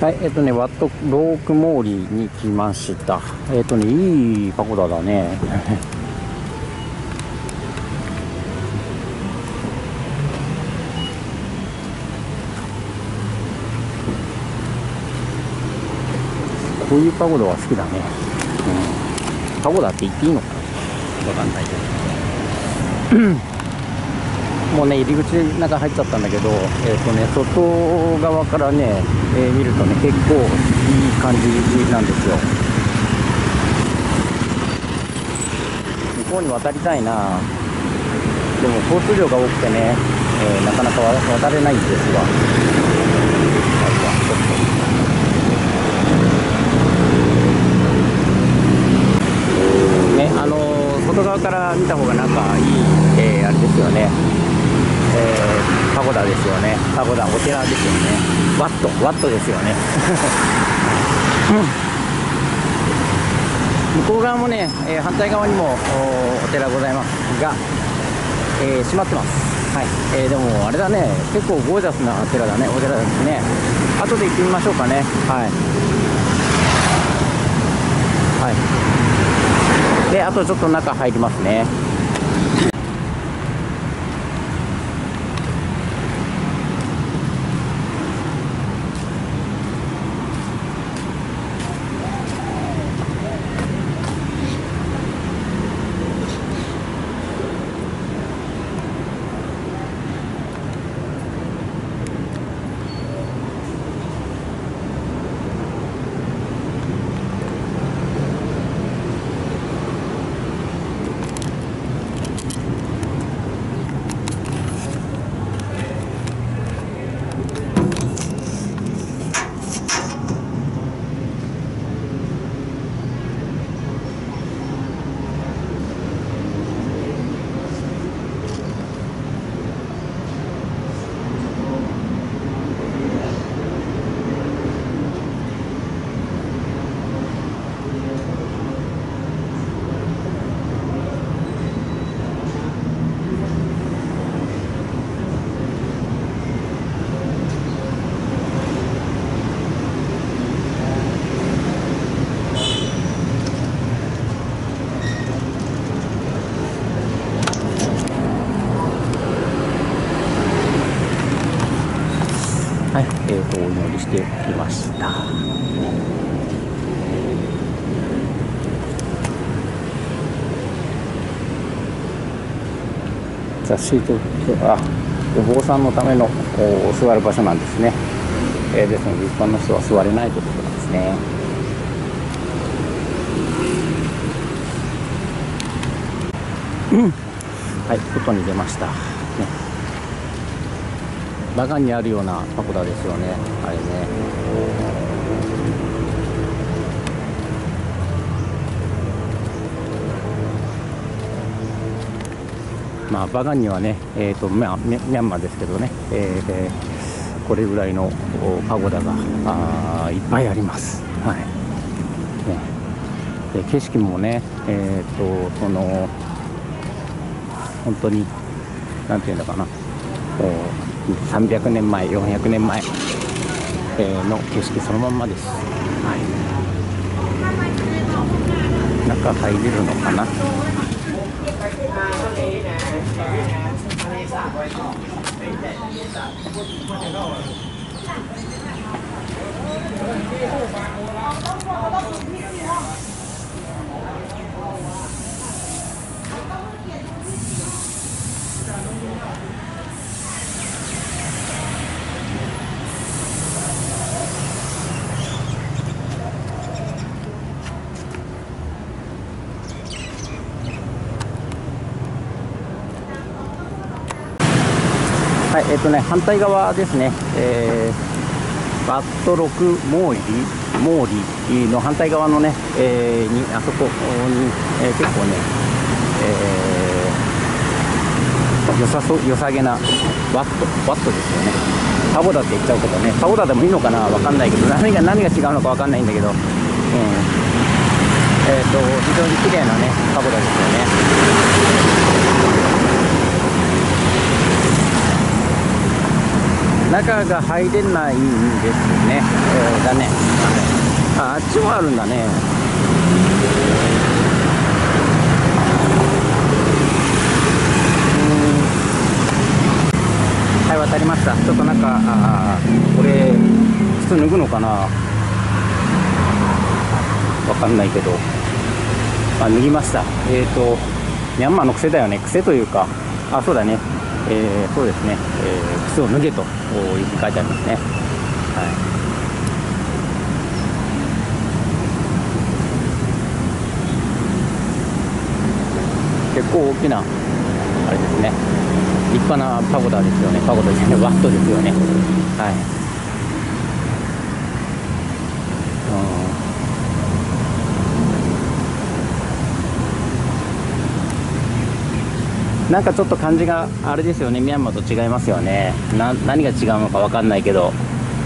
はい、ワットロークモーリーに来ました。いいパゴダだね。こういうパゴダは好きだね。パゴダって言っていいのかな、わかんないけど。もうね、入り口の中入っちゃったんだけど、外側からね、見るとね、結構いい感じなんですよ。向こうに渡りたいな。でも交通量が多くてね、なかなか渡れないんですわ。ね、外側から見た方がなんかいい、あれですよね。パゴダですよね。パゴダ、お寺ですよね。ワットですよね。向こう側もね、反対側にもお寺ございますが、閉まってます。はい。でもあれだね、結構ゴージャスなお寺だね。お寺ですね。後で行ってみましょうかね。はい。はい。で、あとちょっと中入りますね。はい、お祈りしてきました。ザ・シート、お坊さんのための座る場所なんですね。ですので一般の人は座れないということなんですね。はい、外に出ました。ね、バガンにあるようなパゴダですよね、あれね。まあバガンにはね、ミャンマーですけどね、これぐらいのパゴダがいっぱいあります。はい。ね、で景色もね、本当になんていうのかな。300年前、400年前、の景色そのまんまです。はい、中入れるのかな。はい、反対側ですね、ワットロクモーリの反対側のね、あそこに、結構ね、良さげなワットですよね。パゴダって言っちゃうけどね、パゴダでもいいのかな、わかんないけど、何が違うのかわかんないんだけど、非常に綺麗なね、パゴダですよね。中が入れないんですね、残念。 あっちもあるんだね。はい、渡りました。ちょっとなんかこれ靴脱ぐのかな、わかんないけど、脱ぎました。ミャンマーの癖だよね。癖というか、そうだね、そうですね、靴を脱げというふうに書いてありますね。はい、結構大きなあれですね、立派なパゴダですよね。パゴダじゃない、ワットですよね。はい、なんかちょっと感じがあれですよね。ミャンマーと違いますよね。何が違うのか分かんないけど、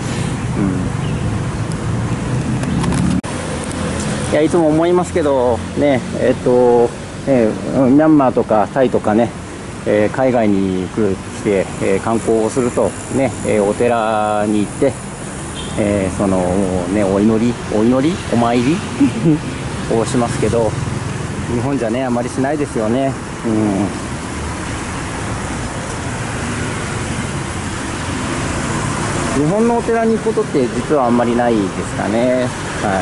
いや、いつも思いますけどね、ミャンマーとかタイとかね、海外に来て、観光をするとね、お寺に行って、そのね、お参りをしますけど、日本じゃねあまりしないですよね。日本のお寺に行くことって実はあんまりないですかね。はい、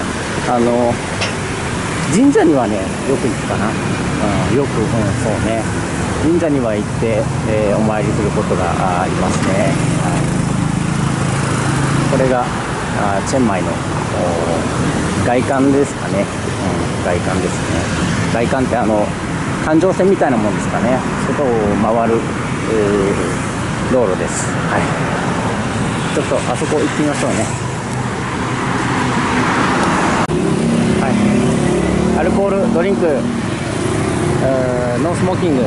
神社にはねよく行くかな。よく、そうね、神社には行って、お参りすることがありますね。はい、これがチェンマイの外観ですかね。外観ですね。外観って環状線みたいなもんですかね。外を回る道路です。はい、ちょっとあそこ行ってみましょうね。はい、アルコールドリンク、ノースモーキング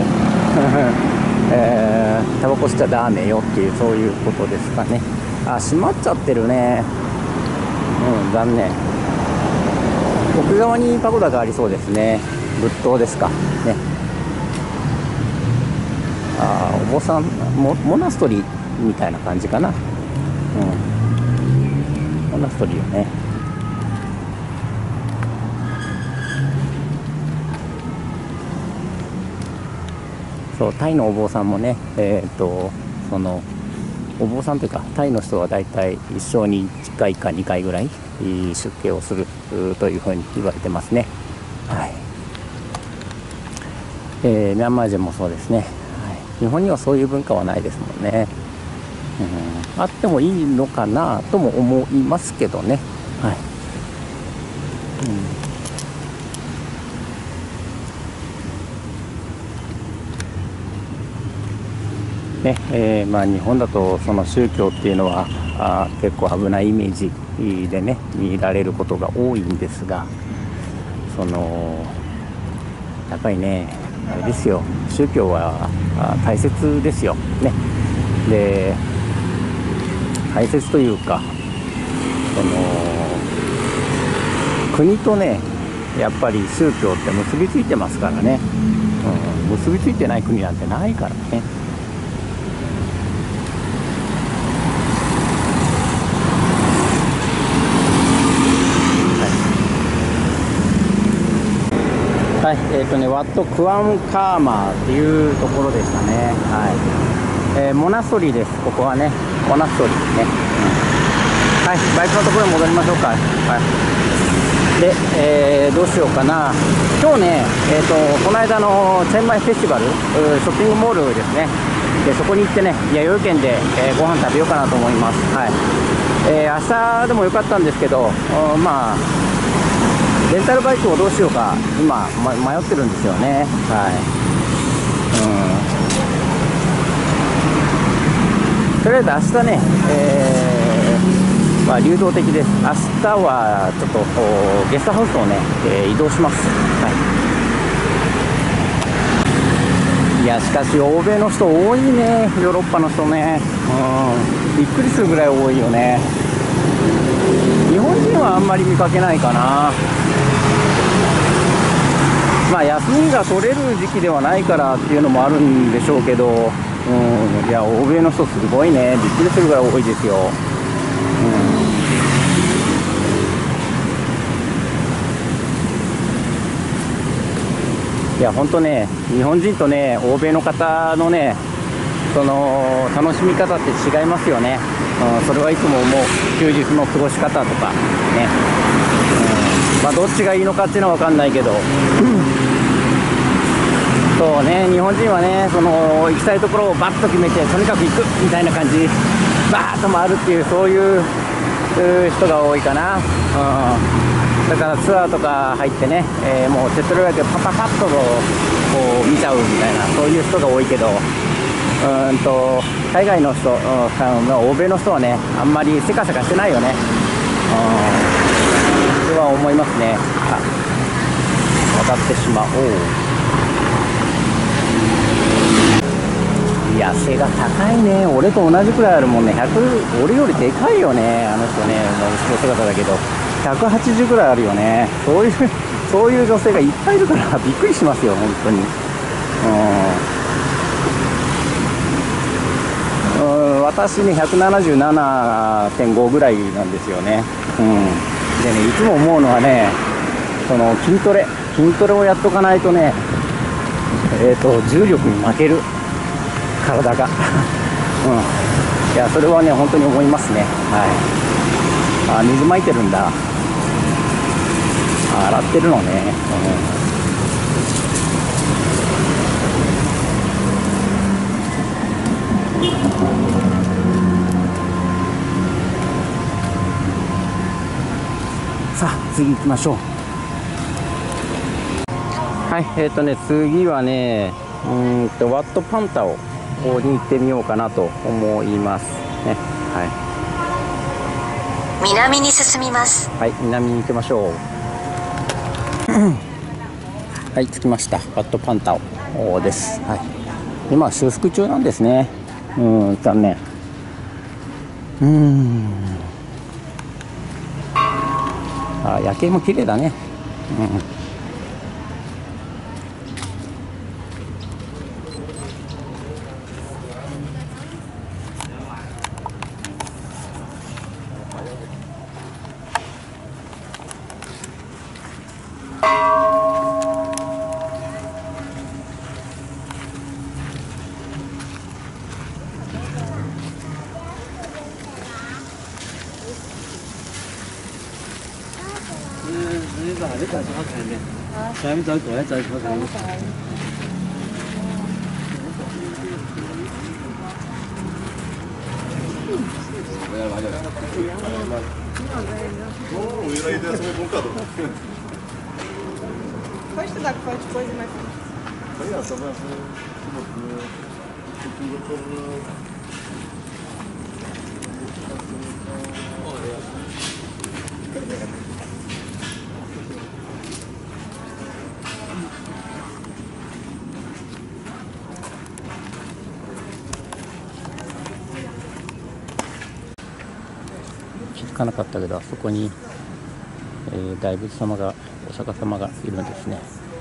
タバコ吸っちゃダメよっていう、そういうことですかね。閉まっちゃってるね。残念。奥側にパゴダがありそうですね。仏塔ですかね。お坊さんモナストリーみたいな感じかな。モナストリーよね。そう、タイのお坊さんもね、そのお坊さんというかタイの人はだいたい一生に1回か2回ぐらい出家をするというふうに言われてますね。はい、ミャンマー人もそうですね。はい、日本にはそういう文化はないですもんね。あってもいいのかなとも思いますけどね。はい、ね、日本だとその宗教っていうのは結構危ないイメージでね見られることが多いんですが、やっぱりねあれですよ、宗教は大切ですよね。で、大切というか、国とねやっぱり宗教って結びついてますからね。結びついてない国なんてないからね。はい、ワット・クワン・カーマーっていうところでしたね。はい、モナストリーです。ここはね、モナストリーね。はい、バイクのところに戻りましょうか。はい、で、どうしようかな。今日ね、この間のチェンマイフェスティバル、ショッピングモールですね。で、そこに行ってね、弥生県で、ご飯食べようかなと思います。はい、明日でもよかったんですけど、レンタルバイクをどうしようか今、迷ってるんですよね。はい、とりあえず明日ね、流動的です。明日はちょっとゲストハウスをね、移動します。はい、いやしかし欧米の人多いね。ヨーロッパの人ね、びっくりするぐらい多いよね。日本人はあんまり見かけないかな。休みが取れる時期ではないからっていうのもあるんでしょうけど、いや欧米の人すごいね。びっくりするぐらい多いですよ。 いや本当ね、日本人とね欧米の方のねその楽しみ方って違いますよね。それはいつも思う。休日の過ごし方とかね、まあどっちがいいのかっていうのは分かんないけどそうね、日本人はねその行きたいところをバッと決めてとにかく行くみたいな感じ、バーッと回るっていうそういう人が多いかな。だからツアーとか入ってね、もう手っ取り早くパパパッとこう見ちゃうみたいなそういう人が多いけど、海外の人、欧米の人はねあんまりせかせかしてないよね。それは思いますね。渡ってしまおう。いや背が高いね。俺と同じくらいあるもんね。俺よりでかいよねあの人ね。後ろ姿だけど180ぐらいあるよね。そういう女性がいっぱいいるからびっくりしますよ本当に。私ね177.5ぐらいなんですよね。でねいつも思うのはね、その筋トレをやっとかないとね、重力に負ける体がいやそれはね本当に思いますね。水まいてるんだ。洗ってるのね。さあ次行きましょう。はい次はねワットパンタオに行ってみようかなと思いますね。 南に進みます。 はい、南に行きましょうはい、着きました。ワットパンタオです。今修復中なんですね。残念。夜景も綺麗だね。 Pode estudar com fonte coisa mais. Criança, 気づかなかったけど、あそこに、大仏様が、お釈迦様がいるんですね。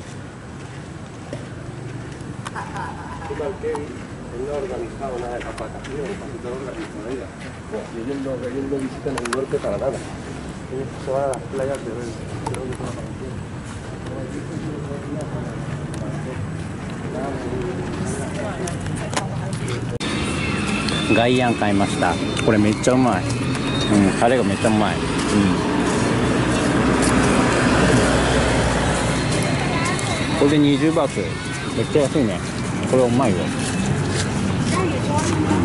ガイヤン買いました。これめっちゃうまい。タレがめっちゃうまい。これで20バーツ。めっちゃ安いね。これうまいよ。